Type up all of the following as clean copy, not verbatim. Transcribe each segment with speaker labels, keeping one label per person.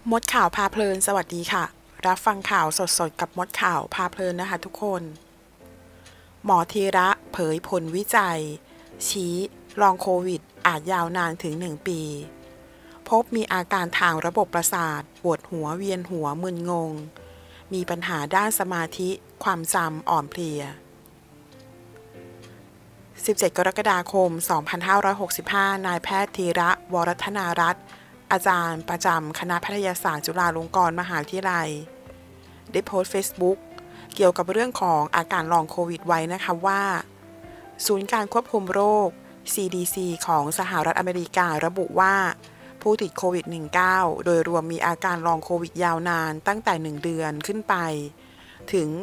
Speaker 1: มดข่าวพาเพลินสวัสดีค่ะรับฟังข่าวสดๆกับมดข่าวพาเพลินนะคะทุกคนหมอธีระเผยผลวิจัยชี้ลองโควิดอาจยาวนานถึง1 ปีพบมีอาการทางระบบประสาทปวดหัวเวียนหัวมึนงงมีปัญหาด้านสมาธิความจำอ่อนเพลีย17 กรกฎาคม 2565 นายแพทย์ธีระวรัฒนารัตน์อาจารย์ประจำคณะแพทยศาสตร์จุฬาลงกรณ์มหาวิทยาลัยได้โพสต์ Facebook เกี่ยวกับเรื่องของอาการลองโควิดไว้นะคะว่าศูนย์การควบคุมโรค CDC ของสหรัฐอเมริการะบุว่าผู้ติดโควิด -19 โดยรวมมีอาการลองโควิดยาวนานตั้งแต่1 เดือนขึ้นไปถึง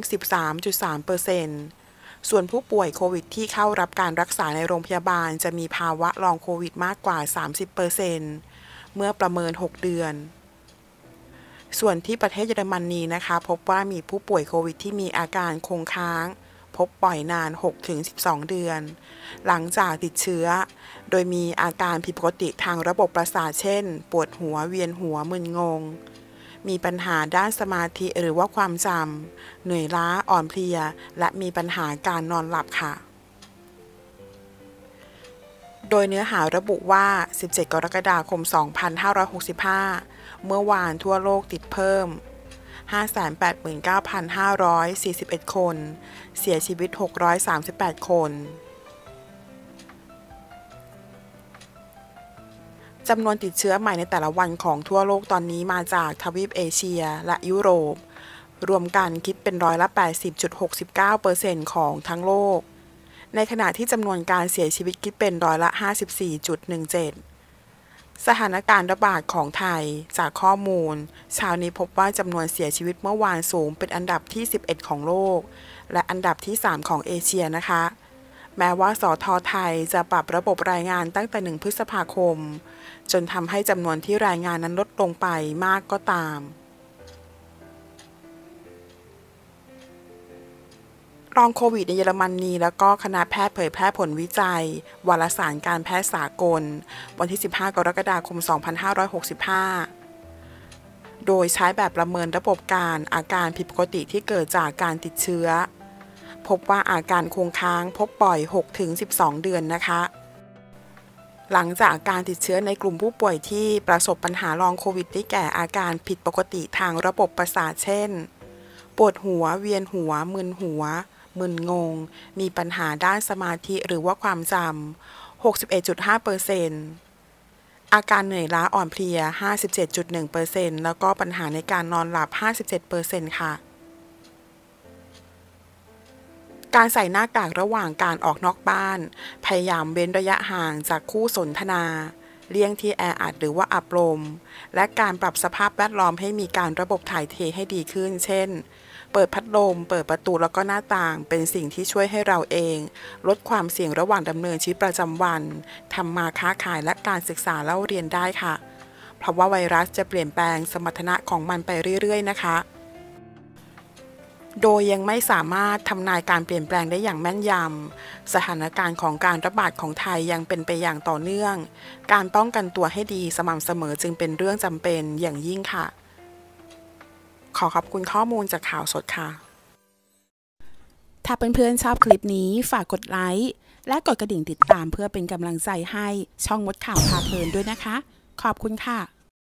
Speaker 1: 13.3%ส่วนผู้ป่วยโควิดที่เข้ารับการรักษาในโรงพยาบาลจะมีภาวะลองโควิดมากกว่า 30%เมื่อประเมิน6 เดือนส่วนที่ประเทศเยอรมนีนะคะพบว่ามีผู้ป่วยโควิดที่มีอาการคงค้างพบบ่อยนาน 6-12 เดือนหลังจากติดเชื้อโดยมีอาการผิดปกติทางระบบประสาทเช่นปวดหัวเวียนหัวมึนงงมีปัญหาด้านสมาธิหรือว่าความจำเหนื่อยล้าอ่อนเพลียและมีปัญหาการนอนหลับค่ะโดยเนื้อหาระบุว่า 17 กรกฎาคม 2565 เมื่อวานทั่วโลกติดเพิ่ม 589,541 คน เสียชีวิต 638 คนจำนวนติดเชื้อใหม่ในแต่ละวันของทั่วโลกตอนนี้มาจากทวีปเอเชียและยุโรปรวมกันคิดเป็น80.69% ของทั้งโลกในขณะที่จำนวนการเสียชีวิตคิดเป็น54.17%สถานการณ์ระบาดของไทยจากข้อมูลเช้านี้พบว่าจำนวนเสียชีวิตเมื่อวานสูงเป็นอันดับที่11ของโลกและอันดับที่3ของเอเชียนะคะแม้ว่าสท.ไทยจะปรับระบบรายงานตั้งแต่1 พฤษภาคมจนทำให้จำนวนที่รายงานนั้นลดลงไปมากก็ตามรองโควิดในเยอรมนีแล้วก็คณะแพทย์เผยแพร่ผลวิจัยวารสารการแพทย์สากลวันที่ 15 กรกฎาคม 2565 โดยใช้แบบประเมินระบบการอาการผิดปกติที่เกิดจากการติดเชื้อพบว่าอาการคงค้างพบบ่อย 6-12 เดือนนะคะหลังจากการติดเชื้อในกลุ่มผู้ป่วยที่ประสบปัญหาลองโควิดได้แก่อาการผิดปกติทางระบบประสาทเช่นปวดหัวเวียนหัวมึนหัวมึนงงมีปัญหาด้านสมาธิหรือว่าความจำ 61.5% อาการเหนื่อยล้าอ่อนเพลีย 57.1% แล้วก็ปัญหาในการนอนหลับ 57% ค่ะการใส่หน้ากากระหว่างการออกนอกบ้านพยายามเว้นระยะห่างจากคู่สนทนาเลี่ยงที่แออัดหรือว่าอับลมและการปรับสภาพแวดล้อมให้มีการระบบถ่ายเทให้ดีขึ้นเช่นเปิดพัดลมเปิดประตูแล้วก็หน้าต่างเป็นสิ่งที่ช่วยให้เราเองลดความเสี่ยงระหว่างดำเนินชีวิตประจำวันทำมาค้าขายและการศึกษาเล่าเรียนได้ค่ะเพราะว่าไวรัสจะเปลี่ยนแปลงสมรรถนะของมันไปเรื่อยๆนะคะโดยยังไม่สามารถทำนายการเปลี่ยนแปลงได้อย่างแม่นยำสถานการณ์ของการระบาดของไทยยังเป็นไปอย่างต่อเนื่องการป้องกันตัวให้ดีสม่ำเสมอจึงเป็นเรื่องจำเป็นอย่างยิ่งค่ะขอขอบคุณข้อมูลจากข่าวสดค่ะถ้าเพื่อนๆชอบคลิปนี้ฝากกดไลค์และกดกระดิ่งติดตามเพื่อเป็นกำลังใจให้ช่องมดข่าวพาเพลินด้วยนะคะขอบคุณค่ะ